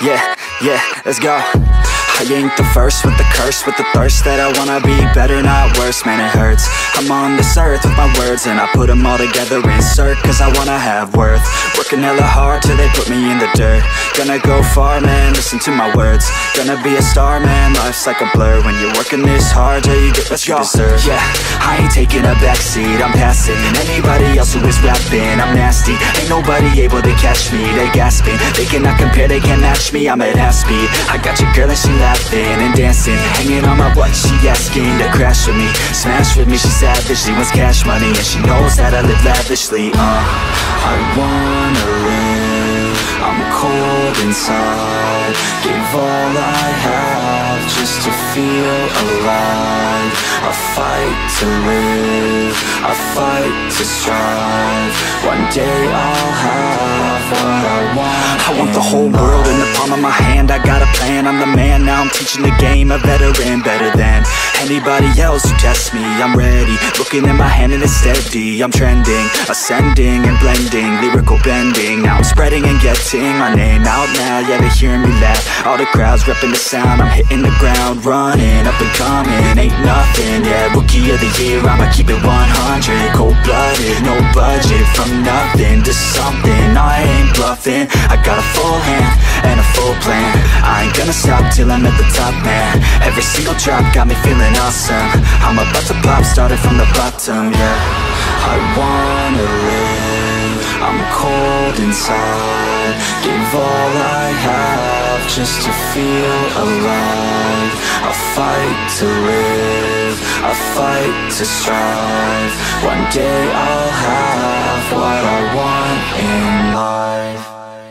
Yeah, let's go. I ain't the first with the curse, with the thirst that I wanna be better, not worse, man it hurts. I'm on this earth with my words and I put them all together, insert, cause I wanna have worth. Working hella hard till they put me in the dirt. Gonna go far, man, listen to my words. Gonna be a star, man, life's like a blur. When you're working this hard, yeah, you get what you deserve. Yeah, I ain't taking a backseat, I'm passing anybody else who is rapping. I'm nasty, ain't nobody able to catch me. They gasping, they cannot compare, they can't match me. I'm at half speed, I got your girl and she laughing and dancing, hanging on my butt, she asking to crash with me, smash with me. She savage, she wants cash money and she knows that I live lavishly. I wanna live, I'm cold inside. Give all I have just to feel alive. I fight to live, I fight to strive. One day I'll have what I want. I want the whole world in the palm of my hand. I got a plan, I'm the man. Now I'm teaching the game, a veteran, better than anybody else who tests me. I'm ready, looking at my hand and it's steady. I'm trending, ascending and blending, lyrical bending. Now I'm spreading and getting my name out now. Yeah, they hearing me laugh, all the crowds repping the sound. I'm hitting the ground, running, up and coming, ain't nothing. Yeah, rookie of the year, I'ma keep it 100. Cold-blooded, no budget, from nothing to something. I ain't bluffing, I got a full hand and a full plan. I ain't gonna stop till I'm at the top, man. Every single drop got me feeling awesome. I'm about to pop, started from the bottom, yeah. I wanna live, I'm cold inside. Give all I have just to feel alive. I fight to live, I fight to strive. One day I'll have what I want in life.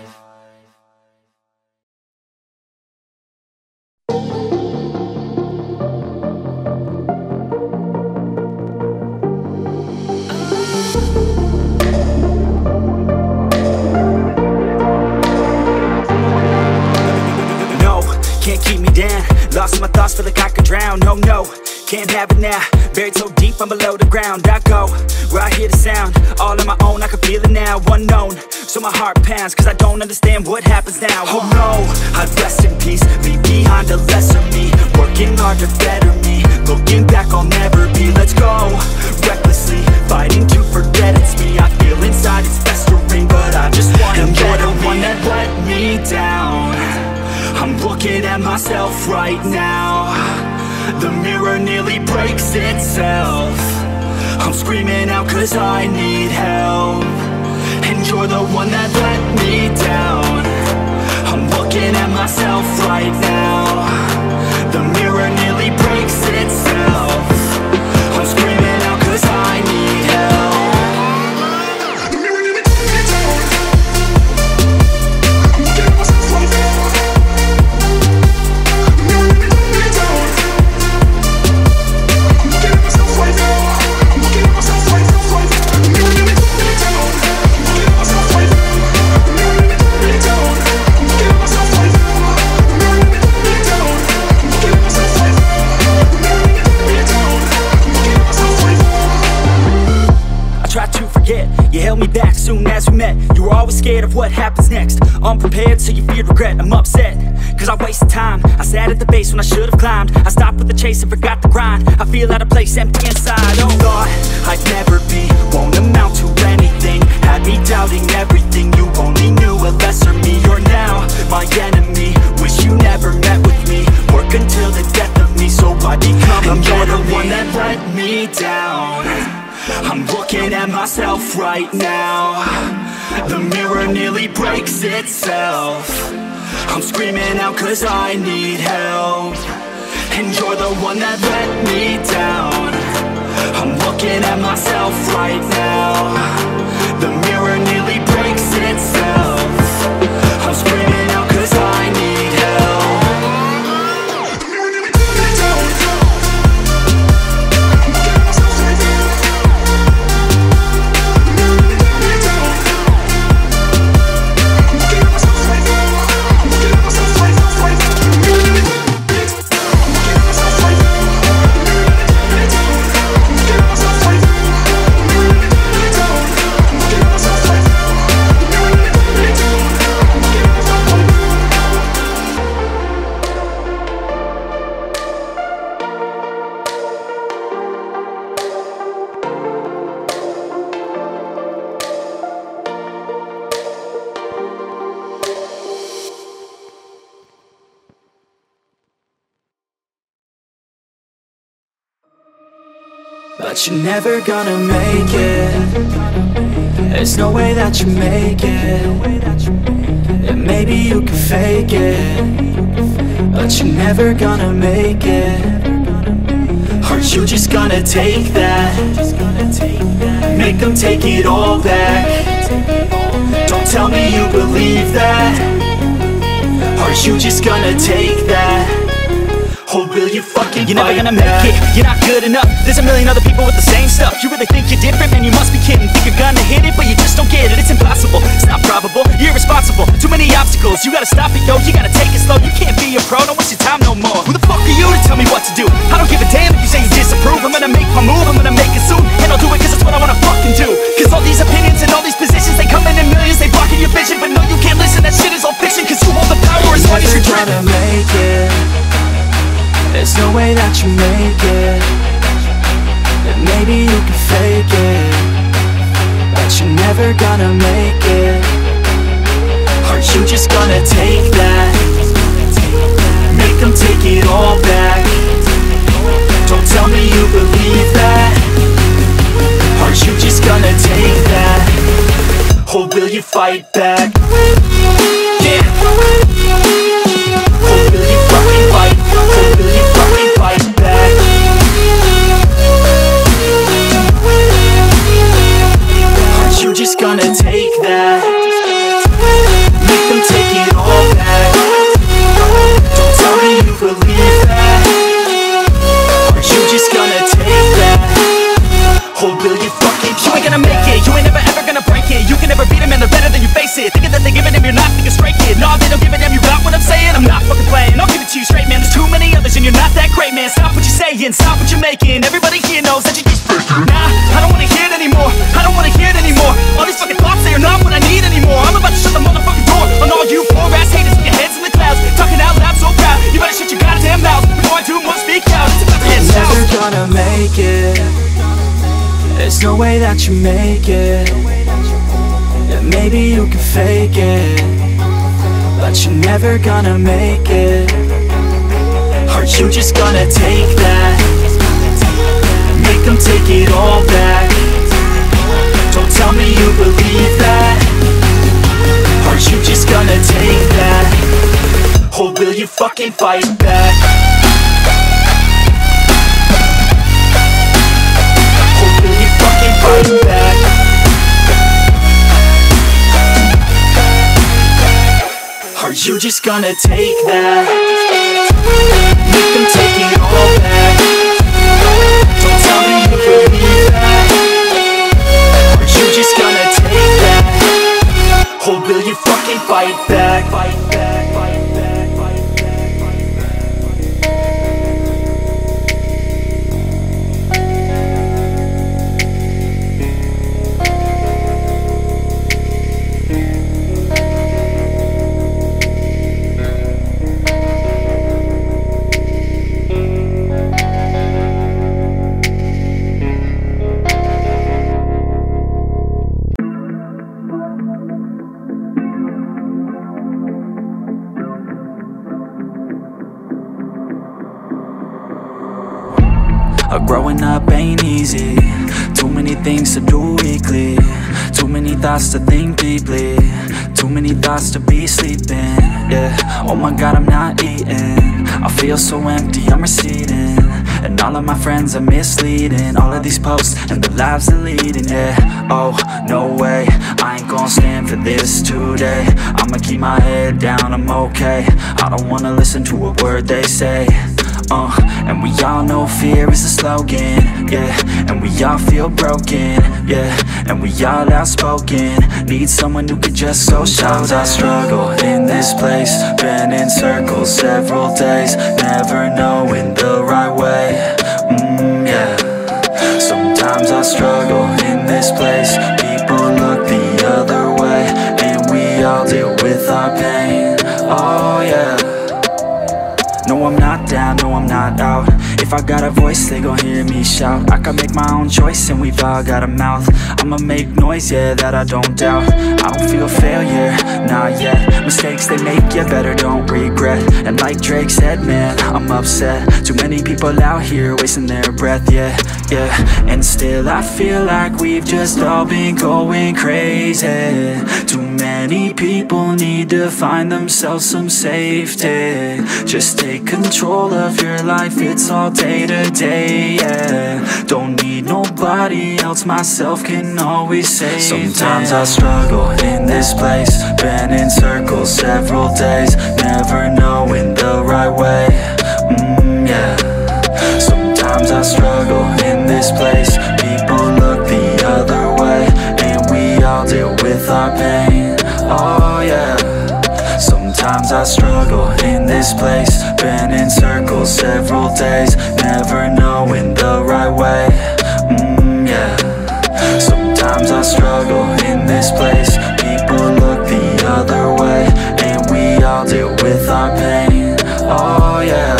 Lost my thoughts, feel like I could drown. No, can't have it now. Buried so deep, I'm below the ground. I go where I hear the sound, all on my own, I can feel it now. Unknown, so my heart pounds, cause I don't understand what happens now. Oh no, I'd rest in peace, leave behind a lesser me. Working hard to better me, looking back I'll never be. Let's go, recklessly, fighting to forget it's me. I feel inside it's festering, but I just wanna be. You're the one that let me down. I'm looking at myself right now. The mirror nearly breaks itself. I'm screaming out cause I need help. And you're the one that let me down. I'm looking at myself right now. The mirror nearly breaks itself. I'm screaming out cause I need help. You held me back soon as we met. You were always scared of what happens next. Unprepared, so you feared regret. I'm upset, cause I wasted time. I sat at the base when I should have climbed. I stopped with the chase and forgot the grind. I feel out of place, empty inside. Oh, thought I'd never be, won't amount to anything. Had me doubting everything. You only knew a lesser me. You're now my enemy. Wish you never met with me. Work until the death of me, so I become a better me. You're the one that let me down. I'm looking at myself right now. The mirror nearly breaks itself. I'm screaming out cause I need help. And you're the one that let me down. I'm looking at myself right now. The mirror nearly breaks itself. I'm screaming out cause I need help. but you're never gonna make it. There's no way that you make it. And maybe you can fake it, but you're never gonna make it. Are you just gonna take that? Make them take it all back. Don't tell me you believe that. Are you just gonna take that? Or will you fucking You're never gonna fight make it, you're not good enough. There's a million other people with the same stuff. You really think you're different? Man, you must be kidding. Think you're gonna hit it, but you just don't get it. It's impossible, it's not probable, you're irresponsible. Too many obstacles, you gotta stop it, yo. You gotta take it slow, you can't be a pro. Don't waste your time no more. Who the fuck are you to tell me what to do? I don't give a damn if you say you disapprove. I'm gonna make my move, I'm gonna make it soon. And I'll do it cause it's what I wanna fucking do. Cause all these opinions and all these positions, they come in millions, they blocking your vision. But no, you can't listen, that shit is all fiction. Cause you hold the power as long as you're never gonna make it. There's no way that you make it. And maybe you can fake it, but you're never gonna make it. Are you just gonna take that? Make them take it all back. Don't tell me you believe that. Are you just gonna take that? Or will you fight back? Yeah. Or will you fucking fight? Or will you fucking fight back? Are you just gonna take that? Make them take it all back. Don't tell me you believe that. Are you just gonna take that? Or will you fucking fight? You ain't gonna make it, you ain't never ever gonna break it. You can never beat them and they're better than you, face it. Thinking that they're giving them, you're not thinking straight, kid. No, they don't give a damn, you got what I'm saying. I'm not fucking playing, I'll give it to you straight, man. There's too many others and you're not that great, man. Stop what you're saying, stop what you're making. Everybody here knows that you just faking. Nah, I don't wanna hear it anymore, I don't wanna hear it anymore. All these fucking thoughts, they are not what I need anymore. I'm about to shut the motherfucking door on all you poor ass haters with your heads in the clouds. Talking out loud so proud, you better shut your goddamn mouth before I do more speak out. It's about to hit south. Never gonna make it. There's no way that you make it. Yeah, maybe you can fake it, but you're never gonna make it. Are you just gonna take that? Make them take it all back. Don't tell me you believe that. Are you just gonna take that? Or will you fucking fight back? Or will you fucking fight back? Are you just gonna take that? Make them take it all back. Don't tell me you believe that. Are you just gonna take that? Or will you fucking fight back? Fight back, fight back, fight back, fight Growing up ain't easy. Too many things to do weekly. Too many thoughts to think deeply. Too many thoughts to be sleeping. Yeah, oh my god, I'm not eating. I feel so empty, I'm receding. And all of my friends are misleading. All of these posts and the lives they're leading. Yeah, oh, no way, I ain't gon' stand for this today. I'ma keep my head down, I'm okay. I don't wanna listen to a word they say. And we all know fear is a slogan, yeah. And we all feel broken, yeah. And we all outspoken. Need someone who could just so sometimes I struggle in this place. Been in circles several days, never knowing the right way, yeah. Sometimes I struggle in this place. People look the other way, and we all deal with our pain, oh yeah. No, I'm not down, no, I'm not out. If If I got a voice, they gon' hear me shout. I can make my own choice and we've all got a mouth. I'ma make noise, yeah, that I don't doubt. I don't feel failure, not yet. Mistakes they make, you better don't regret. And like Drake said, man, I'm upset. Too many people out here wasting their breath, yeah, yeah. And still I feel like we've just all been going crazy. Too many people need to find themselves some safety. Just take control of your life, it's all day to day, yeah. Don't need nobody else, myself can always save it. Sometimes I struggle in this place, been in circles several days, never knowing the right way, yeah. Sometimes I struggle in this place, people look the other way, and we all deal with our pain, oh yeah. Sometimes I struggle in this place, been in circles several days, never knowing the right way, yeah. Sometimes I struggle in this place, people look the other way, and we all deal with our pain, oh yeah.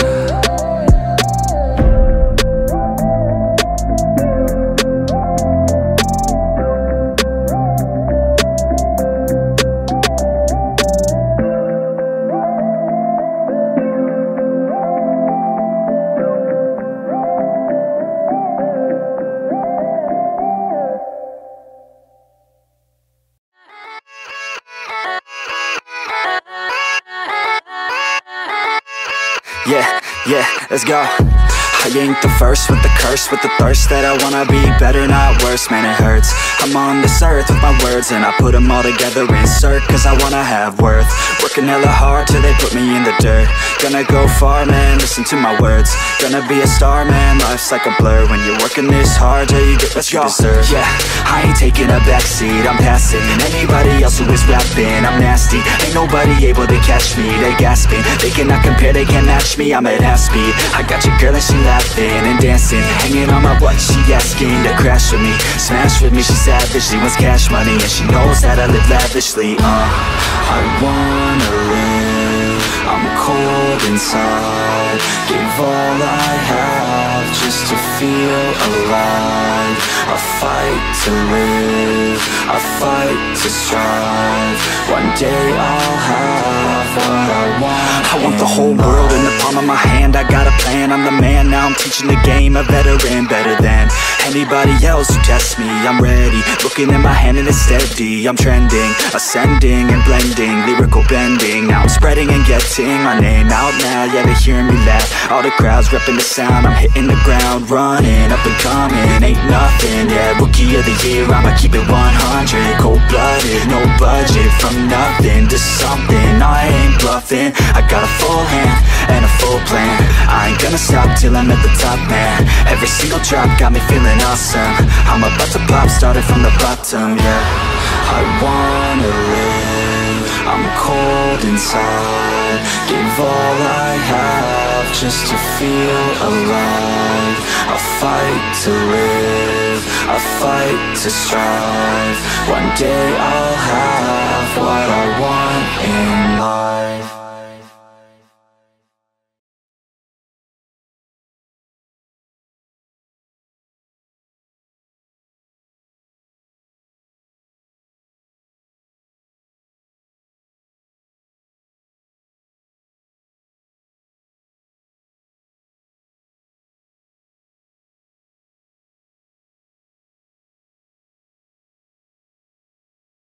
Yeah, let's go. I ain't the first with the curse, with the thirst that I wanna be better, not worse, man it hurts. I'm on this earth with my words and I put them all together, insert, cause I wanna have worth. Working hella hard till they put me in the dirt. Gonna go far, man, listen to my words. Gonna be a star, man, life's like a blur. When you're working this hard, yeah, you get what you deserve. Yeah, I ain't taking a backseat, I'm passing anybody else who is rapping, I'm nasty. Ain't nobody able to catch me, they gasping. They cannot compare, they can't match me, I'm at half speed. I got your girl and she laughing and dancing, hanging on my butt, she asking to crash with me, smash with me, she savage, she wants cash money, and she knows that I live lavishly, I wanna live, I'm cold inside, give all I have just to feel alive, I fight to live, I fight to strive, one day I'll have what I want. I want the whole world in the palm of my hand, I got a plan, I'm the man, now I'm teaching the game, a veteran, better than anybody else who tests me, I'm ready, looking at my hand and it's steady, I'm trending, ascending and blending, lyrical bending, now I'm spreading and getting my name out now, yeah they hearing me laugh, all the crowds repping the sound, I'm hitting the ground, running, up and coming, ain't nothing, yeah, rookie of the year, I'ma keep it 100, cold-blooded, no budget, from nothing to something, I ain't bluffing, I got a full hand and a full plan, I ain't gonna stop till I'm at the top, man, every single drop got me feeling awesome, I'm about to pop, started from the bottom, yeah, I wanna live, I'm cold inside, give all I have just to feel alive, I fight to live, I fight to strive, one day I'll have what I want in life.